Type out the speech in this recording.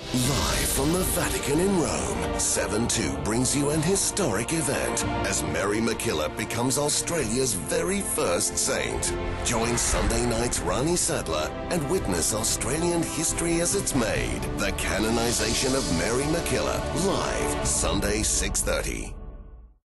Live from the Vatican in Rome, 7-2 brings you an historic event as Mary MacKillop becomes Australia's very first saint. Join Sunday night's Rani Sadler and witness Australian history as it's made. The canonization of Mary MacKillop, live Sunday 6:30.